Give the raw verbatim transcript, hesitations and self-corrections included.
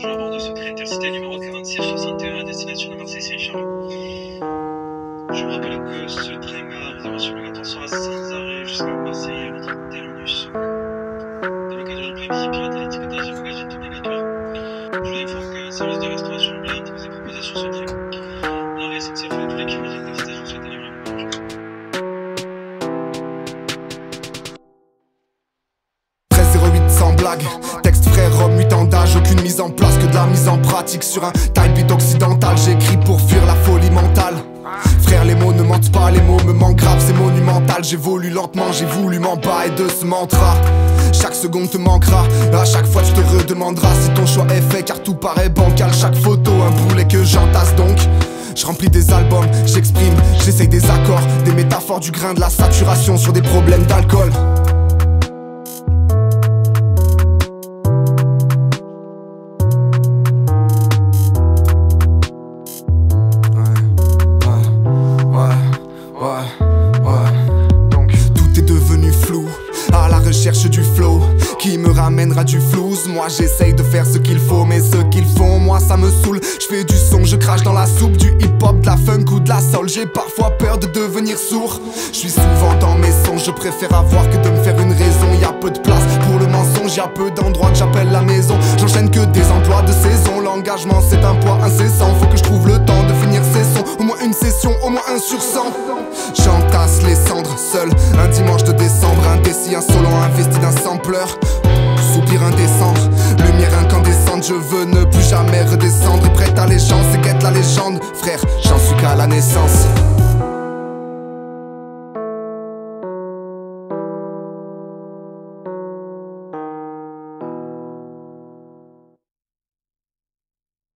Bonjour à bord de ce train intercité numéro quarante-six soixante et un à destination de Marseille-Saint-Charles. Je vous rappelle que ce train a réservation obligatoire sera sans arrêt jusqu'à Marseille à notre terminus. Dans le cadre du prévisible pirate, l'étiquetage des bagages est obligatoire. Je vous informe qu'un service de restauration ambulante vous est proposé sur ce train. L'arrêt S N C F et toute l'équipe de l'intercité, je vous souhaite un agréable voyage. treize zéro huit sans blague. Texte frère, homme, huit ans d'âge, aucune mise en place que de la mise en pratique sur un type occidental. J'écris pour fuir la folie mentale. Frère, les mots ne mentent pas, les mots me manquent grave, c'est monumental. J'évolue lentement, j'ai voulu m'en bas et de ce mantra. Chaque seconde te manquera, à chaque fois tu te redemanderas si ton choix est fait, car tout paraît bancal. Chaque photo, un boulet que j'entasse donc. Je remplis des albums, j'exprime, j'essaye des accords, des métaphores, du grain, de la saturation sur des problèmes d'alcool. Cherche du flow qui me ramènera du flouze. Moi j'essaye de faire ce qu'il faut, mais ce qu'ils font, moi ça me saoule. Je fais du son, je crache dans la soupe, du hip hop, de la funk ou de la soul. J'ai parfois peur de devenir sourd. Je suis souvent dans mes songes, je préfère avoir que de me faire une raison. Y a peu de place pour le mensonge, y a peu d'endroits que j'appelle la maison. J'enchaîne que des emplois de saison, l'engagement c'est un poids incessant. Faut que je trouve le temps de finir ces sons, au moins une session, au moins un sur cent. J'entasse les cendres seul, un dimanche de décembre, indécis, insolent, investi d'un sampleur. Soupir indécent, lumière incandescente, je veux ne plus jamais redescendre. Prête allégeance et guette la légende, frère, j'en suis qu'à la naissance.